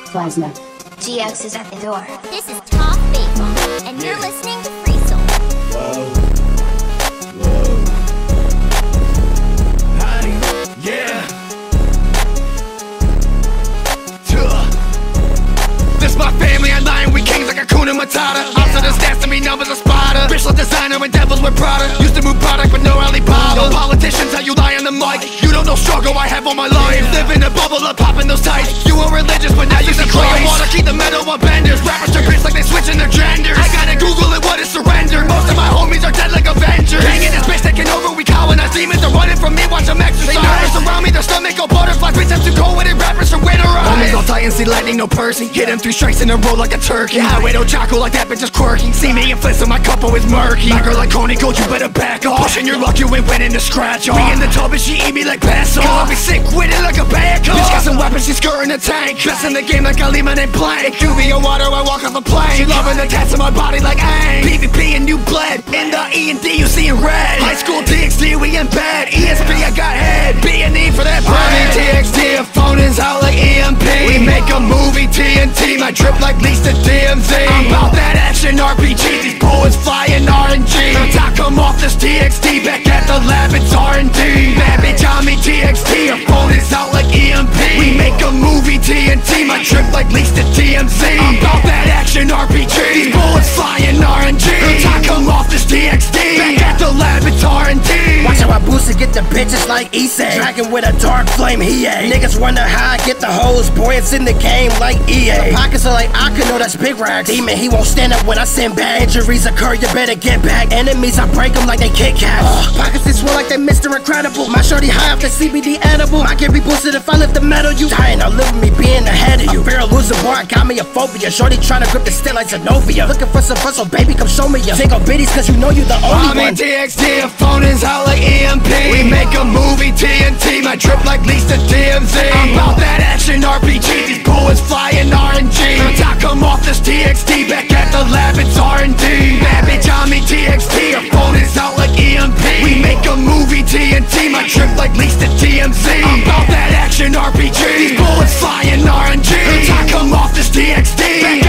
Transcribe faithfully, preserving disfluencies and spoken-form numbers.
Plasma. G X is at the door. This is Top Faithful, and you're listening to Freesoul. Whoa. Whoa. Hi. Yeah. Tuh. This my family, I lying, we kings like Hakuna Matata. Also the stats to me numbers a spotter. Bitch like designer and devils with Prada. Used to move product but no Alibaba. No politicians, how you lie on the mic. You don't know struggle I have all my life. Live in a bubble of popping those tights. You were religious but now you see Christ. Wanna keep the metal on benders. Rappers turn bitch like they switching their genders. I gotta Google it, what is surrender? Most of my homies are dead like Avengers. Hanging this bitch taking over, we colonize demons. They're running from me, watch them exercise. They nervous around me, their stomach go butterflies. Bitch, I'm too cold with it, rappers from winterize. Homies all tight and see lightning, no Percy. Hit him three strikes in a row like a turkey. Highway no chocolate like that bitch is quirky. See me and flint so my cup always murky. My girl like Coney Gold, you better back off. Pushing your luck, you ain't winning to scratch off. We in the tub and she eat me like pass off. Cause I be sick with it like a bad cop. Bitch got some weapons, she's skirting the tank. Best in the game like I leave my name blank. Q B or water, I walk off a plane. She loving the tats in my body like aang. P V P and new bled. In the E and D you see in red. High school D X D, we in bed. E S P, I got head. B and E for that bread. I mean D X D, a phone is out like E M P. We make a movie, T N T. My drip like Lisa D M Z. I'm about that action R P G. These bullets flying R N G. From top come off this D X D. Back at the lab, it's R and D. Bad bitch on me T X T. Her phone is out like E M P. We make a movie, T N T. My drip like Lisa D M Z. I'm about that action R P G. These bullets flying R N G. From top come off this D X D. Back at the lab, it's R and D. Watch how I boost and get the bitches like Issei. Dragon with a dark flame, he a. Niggas wonder how I get the hoes. Boy, it's in the game like E A. My pockets are like I can know that's big racks. Demon, he won't stand up when I send back. Injuries occur, you better get back. Enemies, I break them like they Kit Kats. uh, Pockets they swell like they Mister Incredible. My shorty high off the C B D edible. I can be boosted if I lift the metal. You dying, I live with me being ahead of you. A fear of losing, boy, I got me a phobia. Shorty trying to grip the stick like Zenobia. Looking for some fun, so baby, come show me ya. Take on biddies, cause you know you the only I'm one. in D X D, a phone is out like E M P. We make a movie, T N T. My drip like Lisa D M Z. I'm about that action R P G. These bullets flying R N G. From top come off this D X D. Back at the lab, it's R and D. Bad bitch on me T X T. Her phone is out like E M P. We make a movie, T N T. My drip like Lisa D M Z. I'm about that action R P G. These bullets flying R N G. From top come off this D X D. Back